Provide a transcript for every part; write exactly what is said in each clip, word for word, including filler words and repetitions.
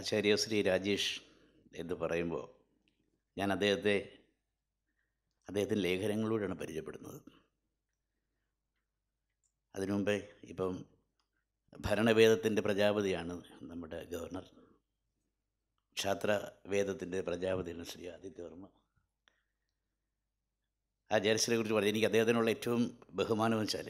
ആചാര്യശ്രീ രാജേഷ് എന്ന് പറയുമ്പോൾ ഞാൻ അദ്ദേഹത്തെ അദ്ദേഹത്തിൻ്റെ ലേഖനങ്ങളിലൂടെയാണ് പരിചയപ്പെടുന്നത്. അതിനു മുമ്പേ ഇപ്പം ഭരണവേദത്തിൻ്റെ പ്രജാപതിയാണ് നമ്മുടെ ഗവർണർ, ക്ഷാത്രവേദത്തിൻ്റെ പ്രജാപതിയാണ് ശ്രീ ആദിത്യവർമ്മ. ആചാര്യശ്രീയെ കുറിച്ച് പറഞ്ഞു എനിക്ക് അദ്ദേഹത്തിനുള്ള ഏറ്റവും ബഹുമാനം വെച്ചാൽ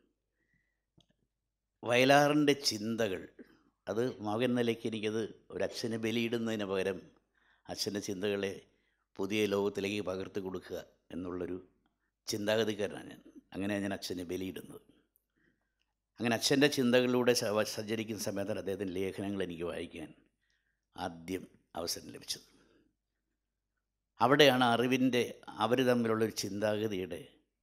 വയലാറിൻ്റെ ചിന്തകൾ, അത് മകൻ നിലയ്ക്ക് എനിക്കത് ഒരച്ഛനെ ബലിയിടുന്നതിന് പകരം അച്ഛൻ്റെ ചിന്തകളെ പുതിയ ലോകത്തിലേക്ക് പകർത്തി കൊടുക്കുക എന്നുള്ളൊരു ചിന്താഗതിക്കാരനാണ് ഞാൻ. അങ്ങനെയാണ് ഞാൻ അച്ഛനെ ബലിയിടുന്നത്. അങ്ങനെ അച്ഛൻ്റെ ചിന്തകളിലൂടെ സഞ്ചരിക്കുന്ന സമയത്താണ് അദ്ദേഹത്തിൻ്റെ ലേഖനങ്ങൾ എനിക്ക് വായിക്കാൻ ആദ്യം അവസരം ലഭിച്ചത്. അവിടെയാണ് അറിവിൻ്റെ അവർ തമ്മിലുള്ളൊരു ചിന്താഗതിയുടെ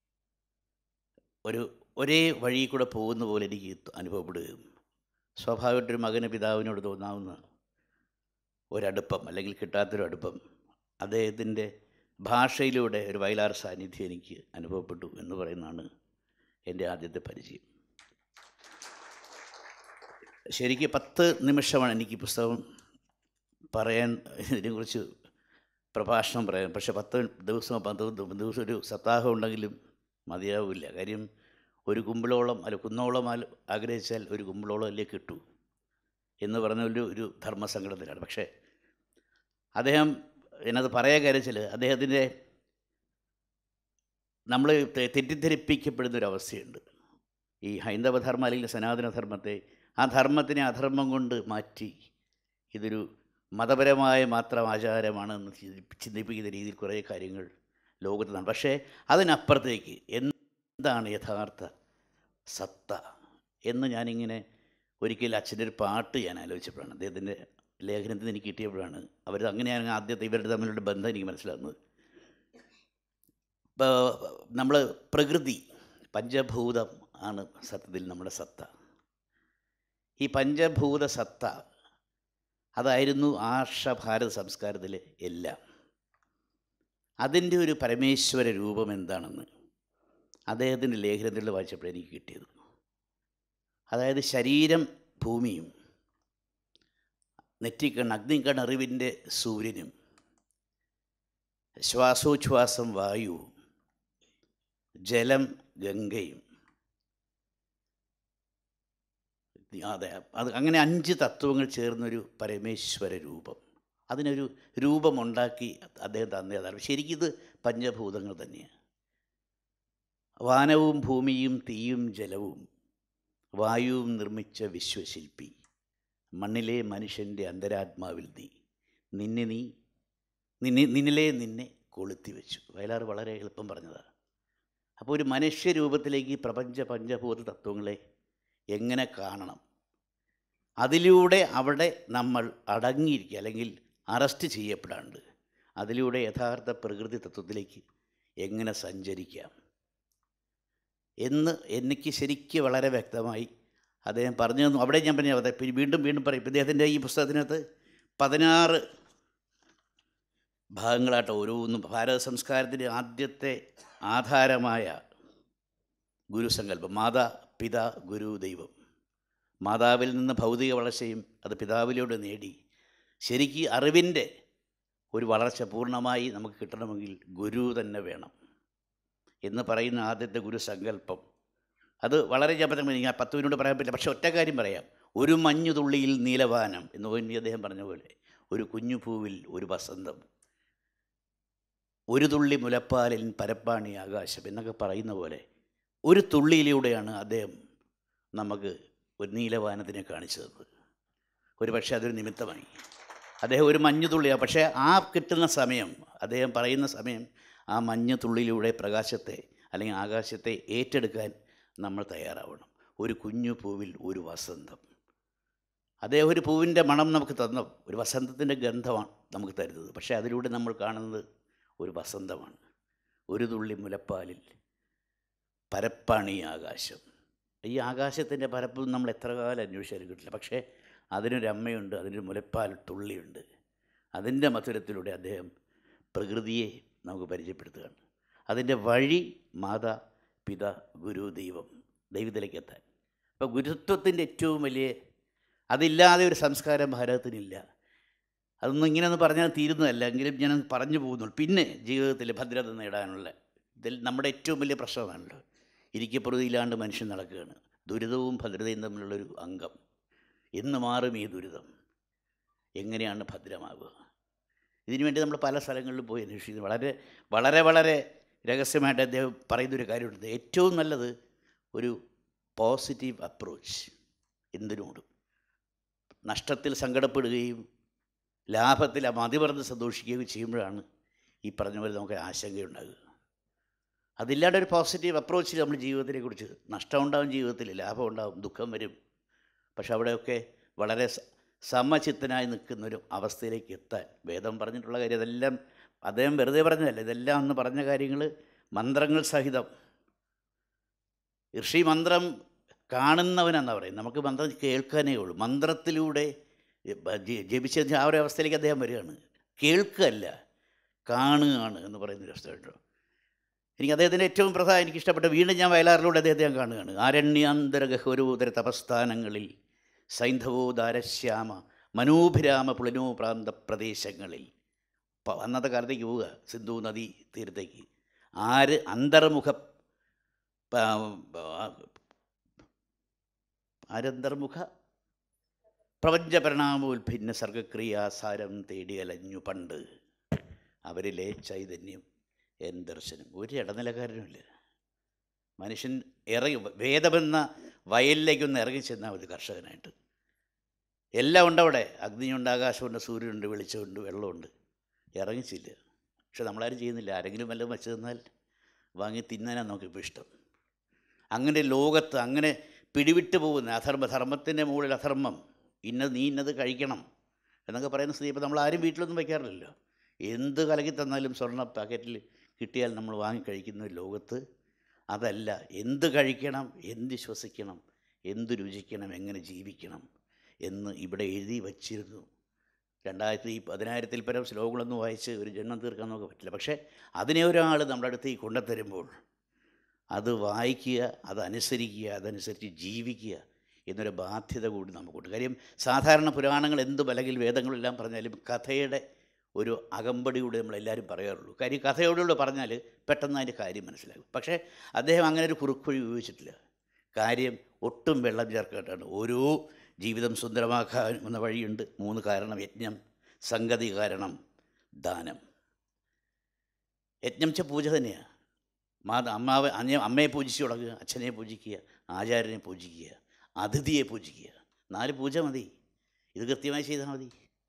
ഒരു ഒരേ വഴി കൂടെ പോകുന്ന പോലെ എനിക്ക് അനുഭവപ്പെടുകയും സ്വാഭാവികമായിട്ടൊരു മകന് പിതാവിനോട് തോന്നാവുന്ന ഒരടുപ്പം അല്ലെങ്കിൽ കിട്ടാത്തൊരു അടുപ്പം അദ്ദേഹത്തിൻ്റെ ഭാഷയിലൂടെ ഒരു വയലാർ സാന്നിധ്യം എനിക്ക് അനുഭവപ്പെട്ടു എന്ന് പറയുന്നതാണ് എൻ്റെ ആദ്യത്തെ പരിചയം. ശരിക്കും പത്ത് നിമിഷമാണ് എനിക്ക് പുസ്തകം പറയാൻ, ഇതിനെക്കുറിച്ച് പ്രഭാഷണം പറയാൻ. പക്ഷേ പത്ത് ദിവസം പത്ത് ദിവസം ഒരു സപ്താഹം ഉണ്ടെങ്കിലും മതിയാവില്ല. കാര്യം ഒരു കുമ്പിളോളം അല്ല കുന്നോളം ആഗ്രഹിച്ചാൽ ഒരു കുമ്പിളോളം അല്ലേ കിട്ടൂ എന്ന് പറഞ്ഞ ഒരു ഒരു ധർമ്മസങ്കടത്തിലാണ്. പക്ഷേ അദ്ദേഹം എന്നത് പറയാൻ കാര്യത്തിൽ അദ്ദേഹത്തിൻ്റെ നമ്മൾ തെറ്റിദ്ധരിപ്പിക്കപ്പെടുന്നൊരവസ്ഥയുണ്ട്. ഈ ഹൈന്ദവധർമ്മം അല്ലെങ്കിൽ സനാതനധർമ്മത്തെ ആ ധർമ്മത്തിനെ അധർമ്മം കൊണ്ട് മാറ്റി ഇതൊരു മതപരമായ മാത്രം ആചാരമാണെന്ന് ചിന്തിപ്പിക്കുന്ന രീതിയിൽ കുറേ കാര്യങ്ങൾ ലോകത്താണ്. പക്ഷേ അതിനപ്പുറത്തേക്ക് എന്താണ് യഥാർത്ഥ സത്ത എന്ന് ഞാനിങ്ങനെ ഒരിക്കൽ അച്ഛൻ്റെ ഒരു പാട്ട് ഞാൻ ആലോചിച്ചപ്പോഴാണ്, അദ്ദേഹത്തിൻ്റെ ലേഖനത്തിൽ എനിക്ക് കിട്ടിയപ്പോഴാണ് അവർ അങ്ങനെയാണ് ആദ്യത്തെ ഇവരുടെ തമ്മിലുള്ള ബന്ധം എനിക്ക് മനസ്സിലാകുന്നത്. ഇപ്പോൾ നമ്മൾ പ്രകൃതി പഞ്ചഭൂതം ആണ് സത്യത്തിൽ നമ്മുടെ സത്ത. ഈ പഞ്ചഭൂത സത്ത അതായിരുന്നു ആർഷഭാരത സംസ്കാരത്തിലെ എല്ലാം. അതിൻ്റെ ഒരു പരമേശ്വര രൂപം എന്താണെന്ന് അദ്ദേഹത്തിൻ്റെ ലേഖനത്തിൽ വായിച്ചപ്പോൾ എനിക്ക് കിട്ടിയത്. അതായത് ശരീരം ഭൂമിയും, നെറ്റിക്കണ്ണ് അഗ്നിക്കണ്ണറിവിൻ്റെ സൂര്യനും, ശ്വാസോച്ഛ്വാസം വായുവും, ജലം ഗംഗയും, അതെ അത് അങ്ങനെ അഞ്ച് തത്വങ്ങൾ ചേർന്നൊരു പരമേശ്വര രൂപം. അതിനൊരു രൂപമുണ്ടാക്കി അദ്ദേഹം തന്നതാണ്. ശരിക്കും ഇത് പഞ്ചഭൂതങ്ങൾ തന്നെയാണ്. വാനവും ഭൂമിയും തീയും ജലവും വായുവും നിർമ്മിച്ച വിശ്വശില്പി, മണ്ണിലെ മനുഷ്യൻ്റെ അന്തരാത്മാവിൽ നീ നിന്നെ നീ നിന്നെ നിന്നിലെ നിന്നെ കൊളുത്തി വെച്ചു. വയലാർ വളരെ എളുപ്പം പറഞ്ഞതാണ്. അപ്പോൾ ഒരു മനുഷ്യരൂപത്തിലേക്ക് പ്രപഞ്ച പഞ്ചഭൂത തത്വങ്ങളെ എങ്ങനെ കാണണം, അതിലൂടെ അവിടെ നമ്മൾ അടങ്ങിയിരിക്കുക അല്ലെങ്കിൽ അറസ്റ്റ് ചെയ്യപ്പെടാണ്ട് അതിലൂടെ യഥാർത്ഥ പ്രകൃതി തത്വത്തിലേക്ക് എങ്ങനെ സഞ്ചരിക്കാം എന്ന് എനിക്ക് ശരിക്കും വളരെ വ്യക്തമായി അദ്ദേഹം പറഞ്ഞു തന്നു. അവിടെ ഞാൻ പറഞ്ഞു അതെ വീണ്ടും വീണ്ടും പറയും. ഇദ്ദേഹത്തിൻ്റെ ഈ പുസ്തകത്തിനകത്ത് പതിനാറ് ഭാഗങ്ങളായിട്ട് ഓരോന്നും ഭാരത സംസ്കാരത്തിൻ്റെ ആദ്യത്തെ ആധാരമായ ഗുരുസങ്കല്പം, മാതാ പിതാ ഗുരു ദൈവം. മാതാവിൽ നിന്ന് ഭൗതിക വളർച്ചയും അത് പിതാവിലൂടെ നേടി ശരിക്ക് അറിവിൻ്റെ ഒരു വളർച്ച പൂർണ്ണമായി നമുക്ക് കിട്ടണമെങ്കിൽ ഗുരു തന്നെ വേണം എന്ന് പറയുന്ന ആദ്യത്തെ ഗുരുസങ്കല്പം. അത് വളരെ ജപതം ഞാൻ പത്ത് മിനിറ്റ് പറയാൻ പറ്റില്ല. പക്ഷേ ഒറ്റ കാര്യം പറയാം. ഒരു മഞ്ഞു തുള്ളിയിൽ നീലവാനം എന്ന് പറഞ്ഞ് അദ്ദേഹം പറഞ്ഞ പോലെ ഒരു കുഞ്ഞു പൂവിൽ ഒരു വസന്തം, ഒരു തുള്ളി മുലപ്പാലിൻ പരപ്പാണി ആകാശം എന്നൊക്കെ പറയുന്ന പോലെ ഒരു തുള്ളിയിലൂടെയാണ് അദ്ദേഹം നമുക്ക് ഒരു നീലവാനത്തിനെ കാണിച്ചു തന്നത്. ഒരു പക്ഷേ അതൊരു നിമിത്തമായി. അദ്ദേഹം ഒരു മഞ്ഞു തുള്ളിയാണ്. പക്ഷേ ആ കിട്ടുന്ന സമയം, അദ്ദേഹം പറയുന്ന സമയം, ആ മഞ്ഞു തുള്ളിയിലൂടെ പ്രകാശത്തെ അല്ലെങ്കിൽ ആകാശത്തെ ഏറ്റെടുക്കാൻ നമ്മൾ തയ്യാറാവണം. ഒരു കുഞ്ഞു പൂവിൽ ഒരു വസന്തം. അദ്ദേഹം ഒരു പൂവിൻ്റെ മണം നമുക്ക് തന്നു, ഒരു വസന്തത്തിൻ്റെ ഗന്ധമാണ് നമുക്ക് തരുന്നത്. പക്ഷേ അതിലൂടെ നമ്മൾ കാണുന്നത് ഒരു വസന്തമാണ്. ഒരു തുള്ളി മുലപ്പാലിൽ പരപ്പാണി ആകാശം. ഈ ആകാശത്തിൻ്റെ പരപ്പ് നമ്മൾ എത്ര കാലം അന്വേഷിച്ചാലും കിട്ടില്ല. പക്ഷേ അതിനൊരമ്മയുണ്ട്, അതിനൊരു മുലപ്പാൽ തുള്ളിയുണ്ട്. അതിൻ്റെ മധുരത്തിലൂടെ അദ്ദേഹം പ്രകൃതിയെ നമുക്ക് പരിചയപ്പെടുത്തുകയാണ്. അതിൻ്റെ വഴി മാതാ പിതാ ഗുരു ദൈവം, ദൈവത്തിലേക്ക് എത്താൻ. അപ്പോൾ ഗുരുത്വത്തിൻ്റെ ഏറ്റവും വലിയ, അതില്ലാതെ ഒരു സംസ്കാരം ഭാരതത്തിനില്ല. അതൊന്നും ഇങ്ങനെയൊന്നും പറഞ്ഞാൽ തീരുന്നതല്ല, എങ്കിലും ഞാൻ പറഞ്ഞു പോകുന്നുള്ളൂ. പിന്നെ ജീവിതത്തിൽ ഭദ്രത നേടാനുള്ള ഇതിൽ നമ്മുടെ ഏറ്റവും വലിയ പ്രശ്നമാണല്ലോ, ഇരിക്കപ്രതിയില്ലാണ്ട് മനുഷ്യൻ നടക്കുകയാണ്. ദുരിതവും ഭദ്രതയും തമ്മിലുള്ളൊരു അംഗം. എന്ന് മാറും ഈ ദുരിതം? എങ്ങനെയാണ് ഭദ്രമാവുക? ഇതിനുവേണ്ടി നമ്മൾ പല സ്ഥലങ്ങളിലും പോയി അന്വേഷിക്കുന്നു. വളരെ വളരെ വളരെ രഹസ്യമായിട്ട് അദ്ദേഹം പറയുന്നൊരു കാര്യമുണ്ട്. ഏറ്റവും നല്ലത് ഒരു പോസിറ്റീവ് അപ്രോച്ച് എന്തിനോടും. നഷ്ടത്തിൽ സങ്കടപ്പെടുകയും ലാഭത്തിൽ മതിമറന്ന് സന്തോഷിക്കുകയും ചെയ്യുമ്പോഴാണ് ഈ പറഞ്ഞ പോലെ നമുക്ക് ആശങ്കയുണ്ടാകുക. അതില്ലാതെ ഒരു പോസിറ്റീവ് അപ്രോച്ചിൽ നമ്മൾ ജീവിതത്തിനെ കുറിച്ച്, നഷ്ടമുണ്ടാകും ജീവിതത്തിൽ, ലാഭം ഉണ്ടാകും, ദുഃഖം വരും. പക്ഷെ അവിടെയൊക്കെ വളരെ സമചിത്തനായി നിൽക്കുന്നൊരു അവസ്ഥയിലേക്ക് എത്താൻ വേദം പറഞ്ഞിട്ടുള്ള കാര്യം, ഇതെല്ലാം അദ്ദേഹം വെറുതെ പറഞ്ഞതല്ല, ഇതെല്ലാം അന്ന് പറഞ്ഞ കാര്യങ്ങൾ മന്ത്രങ്ങൾ സഹിതം. ഋഷി മന്ത്രം കാണുന്നവനെന്നാണ് പറയും, നമുക്ക് മന്ത്രം കേൾക്കാനേ ഉള്ളൂ. മന്ത്രത്തിലൂടെ ജപിച്ച ആ ഒരു അവസ്ഥയിലേക്ക് അദ്ദേഹം വരികയാണ്. കേൾക്കുകയല്ല, കാണുകയാണ് എന്ന് പറയുന്നൊരു അവസ്ഥ കേട്ടോ. എനിക്ക് അദ്ദേഹത്തിൻ്റെ ഏറ്റവും പ്രധാനം എനിക്കിഷ്ടപ്പെട്ട, വീണ്ടും ഞാൻ വയലാറിലൂടെ അദ്ദേഹത്തെ ഞാൻ കാണുകയാണ്. ആരണ്യാന്തര ഗഹ്വരോദര തപസ്ഥാനങ്ങളിൽ സൈന്ധവോദാരശ്യാമ മനോഭിരാമ പുളിനോ പ്രാന്ത പ്രദേശങ്ങളിൽ. അന്നത്തെ കാലത്തേക്ക് പോവുക, സിന്ധു നദീ തീരത്തേക്ക്. ആര് അന്തർമുഖ ആരന്തർമുഖ പ്രപഞ്ച പരിണാമോത്ഭിന്ന സർഗക്രിയാസാരം തേടി അലഞ്ഞു പണ്ട്, അവരിലെ ചൈതന്യം എൻ ദർശനം. ഒരു ഇടനിലക്കാരനുമില്ല. മനുഷ്യൻ ഇറങ്ങി വേദമെന്ന വയലിലേക്കൊന്ന് ഇറങ്ങി ചെന്നാൽ മതി കർഷകനായിട്ട്. എല്ലാം ഉണ്ട് അവിടെ, അഗ്നിയുണ്ട്, ആകാശമുണ്ട്, സൂര്യനുണ്ട്, വെളിച്ചമുണ്ട്, വെള്ളമുണ്ട്. ഇറങ്ങിച്ചില്ല. പക്ഷെ നമ്മളാരും ചെയ്യുന്നില്ല. ആരെങ്കിലും വല്ലതും വെച്ച് തന്നാൽ വാങ്ങി തിന്നാനാണ് നമുക്കിപ്പോൾ ഇഷ്ടം. അങ്ങനെ ലോകത്ത് അങ്ങനെ പിടിവിട്ട് പോകുന്ന അധർമ്മ, ധർമ്മത്തിൻ്റെ മുകളിൽ അധർമ്മം, ഇന്നത് നീ ഇന്നത് കഴിക്കണം എന്നൊക്കെ പറയുന്ന സ്ഥിതി ഇപ്പോൾ നമ്മളാരും വീട്ടിലൊന്നും വയ്ക്കാറില്ലല്ലോ. എന്ത് കലക്കി തന്നാലും സ്വർണ്ണ പാക്കറ്റിൽ കിട്ടിയാൽ നമ്മൾ വാങ്ങി കഴിക്കുന്ന ലോകത്ത് അതല്ല. എന്ത് കഴിക്കണം, എന്ത് ശ്വസിക്കണം, എന്ത് രുചിക്കണം, എങ്ങനെ ജീവിക്കണം എന്ന് ഇവിടെ എഴുതി വച്ചിരുന്നു. രണ്ടായിരത്തി പതിനായിരത്തിൽ പരം ശ്ലോകങ്ങളൊന്നും വായിച്ച് ഒരു ജന്മം തീർക്കാൻ നമുക്ക് പറ്റില്ല. പക്ഷേ അതിനെ ഒരാൾ നമ്മുടെ അടുത്തേക്ക് കൊണ്ടുത്തരുമ്പോൾ അത് വായിക്കുക, അതനുസരിക്കുക, അതനുസരിച്ച് ജീവിക്കുക എന്നൊരു ബാധ്യത കൂടി നമുക്കുണ്ട്. കാര്യം സാധാരണ പുരാണങ്ങൾ എന്ത് അല്ലെങ്കിൽ വേദങ്ങളെല്ലാം പറഞ്ഞാലും കഥയുടെ ഒരു അകമ്പടിയൂടെ നമ്മളെല്ലാവരും പറയാറുള്ളൂ. കാര്യം കഥയോടുകൂടെ പറഞ്ഞാൽ പെട്ടെന്ന് അതിൻ്റെ കാര്യം മനസ്സിലാകും. പക്ഷേ അദ്ദേഹം അങ്ങനെ ഒരു കുറുക്കുവഴി ഉപയോഗിച്ചിട്ടില്ല. കാര്യം ഒട്ടും വെള്ളം ചേർക്കാനാണ്. ഓരോ ജീവിതം സുന്ദരമാക്കാവുന്ന വഴിയുണ്ട്. മൂന്ന് കാരണം: യജ്ഞം, സംഗതി കാരണം, ദാനം. യജ്ഞം വെച്ചാൽ പൂജ തന്നെയാണ്. മാത അമ്മാവെ അഞ്ഞ അമ്മയെ പൂജിച്ച് തുടങ്ങുക, അച്ഛനെ പൂജിക്കുക, ആചാര്യനെ പൂജിക്കുക, അതിഥിയെ പൂജിക്കുക. നാല് പൂജ മതി. ഇത് കൃത്യമായി ചെയ്താൽ മതി.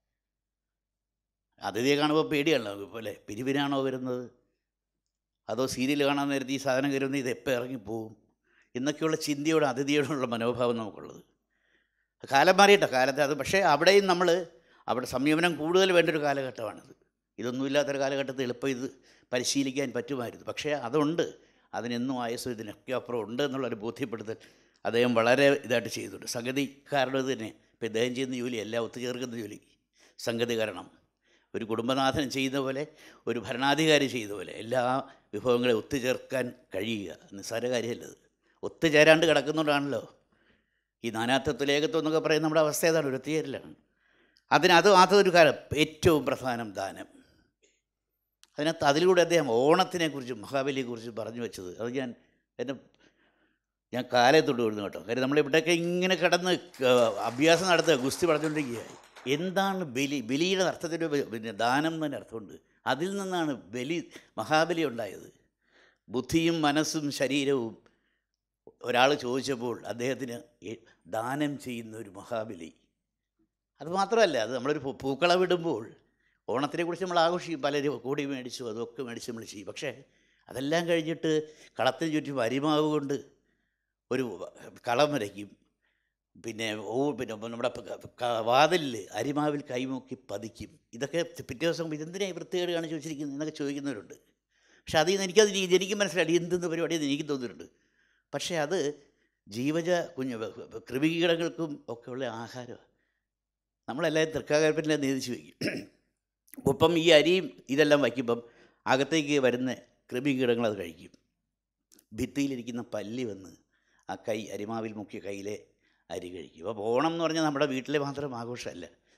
അതിഥിയെ കാണുമ്പോൾ പേടിയാണല്ലോ പോലെ, പിരിവിനാണോ വരുന്നത്, അതോ സീരിയൽ കാണാൻ നേരത്തെ ഈ സാധനം കയറുന്നത് ഇത് എപ്പോൾ ഇറങ്ങിപ്പോവും എന്നൊക്കെയുള്ള ചിന്തയോടെ അതിഥിയോടുള്ള മനോഭാവം നമുക്കുള്ളത്. കാലം മാറിയിട്ടോ കാലത്ത് അത്. പക്ഷേ അവിടെയും നമ്മൾ അവിടെ സംയമനം കൂടുതൽ വേണ്ടൊരു കാലഘട്ടമാണിത്. ഇതൊന്നുമില്ലാത്തൊരു കാലഘട്ടത്തിൽ എളുപ്പം ഇത് പരിശീലിക്കാൻ പറ്റുമായിരുന്നു. പക്ഷേ അതുണ്ട്, അതിനെന്നും ആയുസ്സും ഇതിനൊക്കെ അപ്പുറം ഉണ്ട് എന്നുള്ളൊരു ബോധ്യപ്പെടുത്തൽ അദ്ദേഹം വളരെ ഇതായിട്ട് ചെയ്തിട്ടുണ്ട്. സംഗതി കാരണം ഇത് തന്നെ. ഇപ്പോൾ ഇദ്ദേഹം ചെയ്യുന്ന ജോലി, എല്ലാം ഒത്തുചേർക്കുന്ന ജോലി സംഗതി കാരണം. ഒരു കുടുംബനാഥൻ ചെയ്യുന്ന പോലെ, ഒരു ഭരണാധികാരി ചെയ്യുന്ന പോലെ എല്ലാ വിഭവങ്ങളെ ഒത്തുചേർക്കാൻ കഴിയുക നിസ്സാര കാര്യമല്ലത്. ഒത്തുചേരാണ്ട് കിടക്കുന്നതുകൊണ്ടാണല്ലോ ഈ നാനാത്വത്വ ഏകത്വം എന്നൊക്കെ പറയുന്ന നമ്മുടെ അവസ്ഥ ഏതാണ്, ഒരു ഒത്തുചേരലാണ്. അതിനത് അതൊരു കാലം ഏറ്റവും പ്രധാനം ദാനം. അതിനകത്ത് അതിലൂടെ അദ്ദേഹം ഓണത്തിനെക്കുറിച്ചും മഹാബലിയെക്കുറിച്ചും പറഞ്ഞു വെച്ചത് അത് ഞാൻ എൻ്റെ ഞാൻ കാലത്തോട്ട് വരുന്നു കേട്ടോ. കാര്യം നമ്മളിവിടെയൊക്കെ ഇങ്ങനെ കിടന്ന് അഭ്യാസം നടത്തുക, ഗുസ്തി പറഞ്ഞുകൊണ്ടിരിക്കുകയായി. എന്താണ് ബലി? ബലിയുടെ അർത്ഥത്തിന് പിന്നെ ദാനം എന്നതിന് അർത്ഥമുണ്ട്. അതിൽ നിന്നാണ് ബലി, മഹാബലി ഉണ്ടായത്. ബുദ്ധിയും മനസ്സും ശരീരവും ഒരാൾ ചോദിച്ചപ്പോൾ അദ്ദേഹത്തിന് ദാനം ചെയ്യുന്ന ഒരു മഹാബലി. അതുമാത്രമല്ല, അത് നമ്മളൊരു പൂക്കളവിടുമ്പോൾ ഓണത്തിനെക്കുറിച്ച് നമ്മൾ ആഘോഷിക്കും, പലരും കൂടി മേടിച്ചു, അതൊക്കെ മേടിച്ച് നമ്മൾ ചെയ്യും. പക്ഷേ അതെല്ലാം കഴിഞ്ഞിട്ട് കളത്തിന് ചുറ്റും അരിമാവ് കൊണ്ട് ഒരു കളം വരയ്ക്കും. പിന്നെ ഓ പിന്നെ നമ്മുടെ വാതിലിൽ അരിമാവിൽ കൈമുക്കി പതിക്കും. ഇതൊക്കെ പിറ്റേ ദിവസം ഇതെന്തിനായി വൃത്തികേട് കാണിച്ച് വെച്ചിരിക്കുന്നത് എന്നൊക്കെ ചോദിക്കുന്നവരുണ്ട്. പക്ഷെ അതിൽ നിന്ന് എനിക്കത് എനിക്കും മനസ്സിലായി എന്തെന്ന് പരിപാടിയെന്ന് എനിക്ക് തോന്നിയിട്ടുണ്ട്. പക്ഷേ അത് ജീവജ കുഞ്ഞ് കൃമികീടങ്ങൾക്കും ഒക്കെ ഉള്ള ആഹാരമാണ്. നമ്മളെല്ലാവരും തൃക്കാക്കരപ്പനെ നീതിച്ച് വയ്ക്കും. ഒപ്പം ഈ അരിയും ഇതെല്ലാം വയ്ക്കുമ്പം അകത്തേക്ക് വരുന്ന കൃമികീടങ്ങൾ അത് കഴിക്കും. ഭിത്തിയിലിരിക്കുന്ന പല്ലി വന്ന് ആ കൈ അരിമാവിൽ മുക്കിയ കയ്യിലെ അരി കഴിക്കും. അപ്പോൾ ഓണം എന്ന് പറഞ്ഞാൽ നമ്മുടെ വീട്ടിലെ മാത്രം ആഘോഷമല്ല,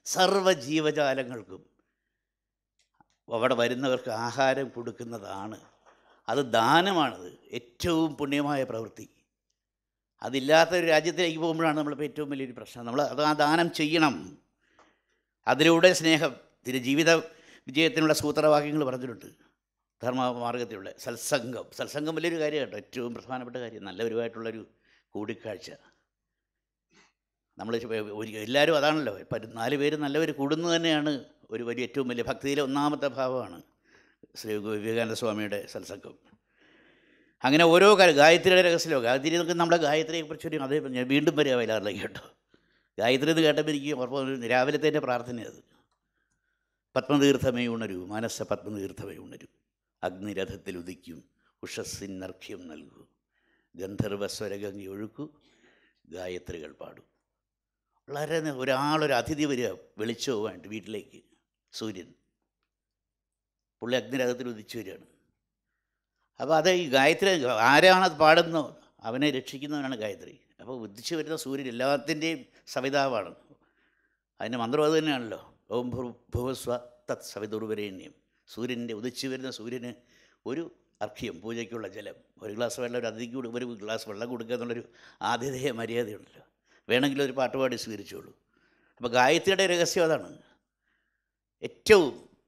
സർവ്വ ജീവജാലങ്ങൾക്കും അവിടെ വരുന്നവർക്ക് ആഹാരം കൊടുക്കുന്നതാണ്. അത് ദാനമാണത്, ഏറ്റവും പുണ്യമായ പ്രവൃത്തി. അതില്ലാത്ത ഒരു രാജ്യത്തിലേക്ക് പോകുമ്പോഴാണ് നമ്മളിപ്പോൾ ഏറ്റവും വലിയൊരു പ്രശ്നം. നമ്മൾ അത് ആ ദാനം ചെയ്യണം. അതിലൂടെ സ്നേഹം തിരു ജീവിത വിജയത്തിനുള്ള സൂത്രവാക്യങ്ങൾ പറഞ്ഞിട്ടുണ്ട്. ധർമ്മമാർഗത്തിലുള്ള സത്സംഗം, സത്സംഗം വലിയൊരു കാര്യം കേട്ടോ, ഏറ്റവും പ്രധാനപ്പെട്ട കാര്യം. നല്ലവരുമായിട്ടുള്ളൊരു കൂടിക്കാഴ്ച. നമ്മൾ ഒരു എല്ലാവരും അതാണല്ലോ, നാല് പേര് നല്ലവർ കൂടുന്നത് തന്നെയാണ് ഒരു വലിയ ഏറ്റവും വലിയ ഭക്തിയിലെ ഒന്നാമത്തെ ഭാവമാണ് ശ്രീ വിവേകാനന്ദ സ്വാമിയുടെ സത്സംഗം. അങ്ങനെ ഓരോ കാര്യം, ഗായത്രിയുടെ രഹസ്യമോ, ഗായത്രി എന്നൊക്കെ നമ്മുടെ ഗായത്രിയെക്കുറിച്ചൊരു അതേ ഞാൻ വീണ്ടും വരിക വയലാറിലേക്ക് കേട്ടോ. ഗായത്രി എന്ന് കേട്ടപ്പോൾ എനിക്ക് ഉറപ്പ് രാവിലത്തെ എൻ്റെ പ്രാർത്ഥനയത്. പത്മതീർത്ഥമേ ഉണരൂ, മനസ്സ പത്മതീർത്ഥമേ ഉണരൂ, അഗ്നിരഥത്തിൽ ഉദിക്കും ഉഷസ്സിനർഘ്യം നൽകൂ, ഗന്ധർവസ്വരഗംഗി ഒഴുക്കൂ, ഗായത്രികൾ പാടും. വളരെ ഒരാളൊരു അതിഥി വരിക വെളിച്ചവുമായിട്ട് വീട്ടിലേക്ക്, സൂര്യൻ, പുള്ളി അഗ്നിരഥത്തിൽ ഉദിച്ചു വരികയാണ്. അപ്പോൾ അത് ഈ ഗായത്രി ആരാണത് പാടുന്നോ അവനെ രക്ഷിക്കുന്നവനാണ് ഗായത്രി. അപ്പോൾ ഉദിച്ചു വരുന്ന സൂര്യൻ എല്ലാത്തിൻ്റെയും സവിതാവാണ്. അതിൻ്റെ മന്ത്രം അത് തന്നെയാണല്ലോ, ഓം ഭുവസ്വ തത് സവിതുർവരേണ്യം. സൂര്യൻ്റെ ഉദിച്ചു വരുന്ന സൂര്യന് ഒരു അർഘ്യം, പൂജയ്ക്കുള്ള ജലം, ഒരു ഗ്ലാസ് വെള്ളം ഒരു അതിഥിക്ക് കൊടുക്കുക, ഒരു ഗ്ലാസ് വെള്ളം കൊടുക്കുക എന്നുള്ളൊരു ആതിഥേയ മര്യാദയുണ്ടല്ലോ. വേണമെങ്കിൽ ഒരു പാട്ടുപാടി സ്വീകരിച്ചോളൂ. അപ്പോൾ ഗായത്രിയുടെ രഹസ്യം അതാണ്. ഏറ്റവും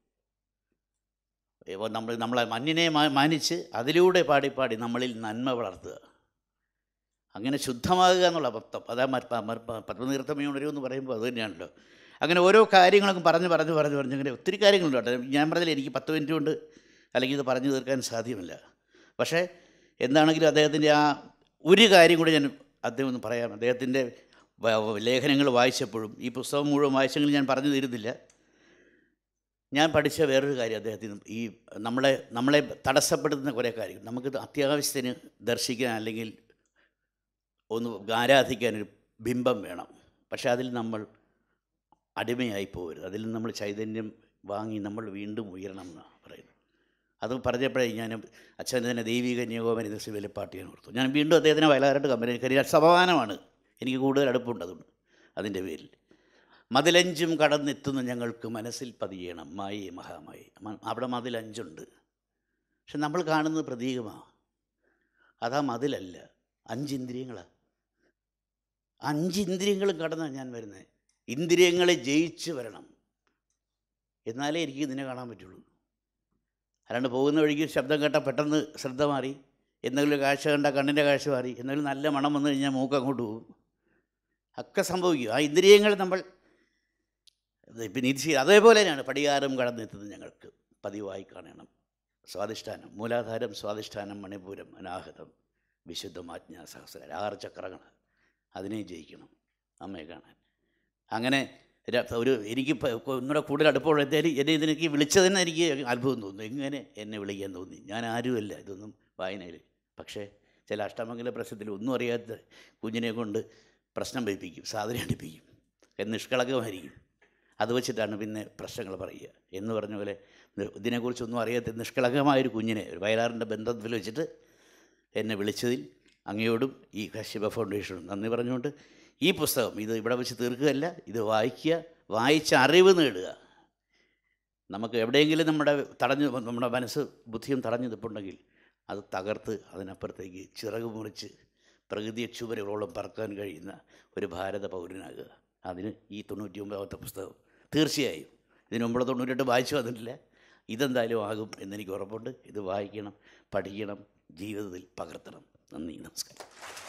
നമ്മൾ നമ്മളെ മഞ്ഞിനെ മാനിച്ച് അതിലൂടെ പാടി പാടി നമ്മളിൽ നന്മ വളർത്തുക, അങ്ങനെ ശുദ്ധമാകുക എന്നുള്ള മൊത്തം അതാ പത്മതീർത്ഥമേ എന്ന് പറയുമ്പോൾ അത് തന്നെയാണല്ലോ. അങ്ങനെ ഓരോ കാര്യങ്ങളൊക്കെ പറഞ്ഞ് പറഞ്ഞ് പറഞ്ഞ് പറഞ്ഞ് അങ്ങനെ ഒത്തിരി കാര്യങ്ങളുണ്ട് കേട്ടോ. ഞാൻ പറഞ്ഞില്ല എനിക്ക് പത്ത് മിനിറ്റ് കൊണ്ട് അല്ലെങ്കിൽ ഇത് പറഞ്ഞു തീർക്കാൻ സാധ്യമല്ല. പക്ഷേ എന്താണെങ്കിലും അദ്ദേഹത്തിൻ്റെ ആ ഒരു കാര്യം കൂടി ഞാൻ അദ്ദേഹം ഒന്ന് പറയാം. അദ്ദേഹത്തിൻ്റെ ലേഖനങ്ങൾ വായിച്ചപ്പോഴും ഈ പുസ്തകം മുഴുവൻ വായിച്ചെങ്കിലും ഞാൻ പറഞ്ഞു തീരുന്നില്ല. ഞാൻ പഠിച്ച വേറൊരു കാര്യം അദ്ദേഹത്തിന് ഈ നമ്മളെ നമ്മളെ തടസ്സപ്പെടുത്തുന്ന കുറേ കാര്യങ്ങൾ, നമുക്ക് അത്യാവശ്യത്തിന് ദർശിക്കാൻ അല്ലെങ്കിൽ ഒന്ന് ആരാധിക്കാനൊരു ബിംബം വേണം. പക്ഷേ അതിൽ നമ്മൾ അടിമയായി പോകരുത്. അതിൽ നമ്മൾ ചൈതന്യം വാങ്ങി നമ്മൾ വീണ്ടും ഉയരണം എന്നാണ് പറയുന്നത്. അത് പറഞ്ഞപ്പോഴേ ഞാൻ അച്ഛൻ്റെ തന്നെ ദൈവിക നിയോഗമന ദിവസം വെളിപ്പാട്ട് ഞാൻ ഓർത്തു. ഞാൻ വീണ്ടും അദ്ദേഹത്തിനെ വയലാറായിട്ട് കമ്പനി കയറി. സമാധാനമാണ്, എനിക്ക് കൂടുതൽ അടുപ്പമുണ്ട് അതുകൊണ്ട് അതിൻ്റെ പേരിൽ. മതിലഞ്ചും കടന്നെത്തുന്ന ഞങ്ങൾക്ക് മനസ്സിൽ പതിയണം മായേ മഹാമായി. അവിടെ മതിലഞ്ചുണ്ട്, പക്ഷെ നമ്മൾ കാണുന്നത് പ്രതീകമാണ്. അതാ മതിലല്ല, അഞ്ചിന്ദ്രിയങ്ങളാണ്. അഞ്ചിന്ദ്രിയങ്ങളും കടന്നാണ് ഞാൻ വരുന്നത്. ഇന്ദ്രിയങ്ങളെ ജയിച്ച് വരണം, എന്നാലേ എനിക്ക് ഇതിനെ കാണാൻ പറ്റുള്ളൂ. അല്ലാണ്ട് പോകുന്ന വഴിക്ക് ശബ്ദം കേട്ടാൽ പെട്ടെന്ന് ശ്രദ്ധ മാറി, എന്തെങ്കിലും കാഴ്ച കണ്ടാൽ കണ്ണിൻ്റെ കാഴ്ച മാറി, എന്തെങ്കിലും നല്ല മണം വന്നു കഴിഞ്ഞാൽ മൂക്ക് അങ്ങോട്ട് പോകും. ഒക്കെ സംഭവിക്കും. ആ ഇന്ദ്രിയങ്ങൾ നമ്മൾ പിന്നെ ഇത് ചെയ്യും. അതേപോലെ തന്നെയാണ് പടിയാറും കടന്നെത്തുന്നത് ഞങ്ങൾക്ക് പതിവായി കാണണം. സ്വാധിഷ്ഠാനം, മൂലാധാരം, സ്വാധിഷ്ഠാനം, മണിപൂരം, അനാഹതം, വിശുദ്ധമാജ്ഞാ സഹസ്രം, ആറ് ചക്രങ്ങൾ. അതിനെ ജയിക്കണം അമ്മയെ കാണാൻ. അങ്ങനെ ഒരു എനിക്ക് ഒന്നുകൂടെ കൂടുതൽ അടുപ്പമുള്ള എന്തായാലും എന്നെ ഇതിലേക്ക് വിളിച്ചതെന്ന് എനിക്ക് അത്ഭുതം തോന്നുന്നു. എങ്ങനെ എന്നെ വിളിക്കാൻ തോന്നി? ഞാൻ ആരുമല്ല ഇതൊന്നും വായനയിൽ. പക്ഷേ ചില അഷ്ടമംഗല പ്രശ്നത്തിൽ ഒന്നും അറിയാത്ത കുഞ്ഞിനെ കൊണ്ട് പ്രശ്നം വയ്പ്പിക്കും, സാധനം അടുപ്പിക്കും, നിഷ്കളങ്കമായിരിക്കും. അത് വെച്ചിട്ടാണ് പിന്നെ പ്രശ്നങ്ങൾ പറയുക എന്ന് പറഞ്ഞ പോലെ ഇതിനെക്കുറിച്ചൊന്നും അറിയാത്ത നിഷ്കളങ്കമായൊരു കുഞ്ഞിനെ ഒരു വയലാറിൻ്റെ ബന്ധത്തിൽ വെച്ചിട്ട് എന്നെ വിളിച്ചതിൽ അങ്ങയോടും ഈ കശ്യപ ഫൗണ്ടേഷനും നന്ദി പറഞ്ഞുകൊണ്ട് ഈ പുസ്തകം ഇത് ഇവിടെ വെച്ച് തീർക്കുകയല്ല, ഇത് വായിക്കുക, വായിച്ച അറിവ് നേടുക. നമുക്ക് എവിടെയെങ്കിലും നമ്മുടെ തടഞ്ഞു നമ്മുടെ മനസ്സ് ബുദ്ധിയും തടഞ്ഞു നിൽപ്പുണ്ടെങ്കിൽ അത് തകർത്ത് അതിനപ്പുറത്തേക്ക് ചിറക് മുറിച്ച് പ്രകൃതിയെ ചുവരുകളോളം പറക്കാൻ കഴിയുന്ന ഒരു ഭാരത പൗരനാകുക. അതിന് ഈ തൊണ്ണൂറ്റി ഒമ്പതാമത്തെ പുസ്തകം തീർച്ചയായും ഇതിന് മുമ്പുള്ള തൊണ്ണൂറ്റെട്ട് വായിച്ചു വന്നിട്ടില്ല, ഇതെന്തായാലും ആകും എന്നെനിക്ക് ഉറപ്പുണ്ട്. ഇത് വായിക്കണം, പഠിക്കണം, ജീവിതത്തിൽ പകർത്തണം. നന്ദി, നമസ്കാരം.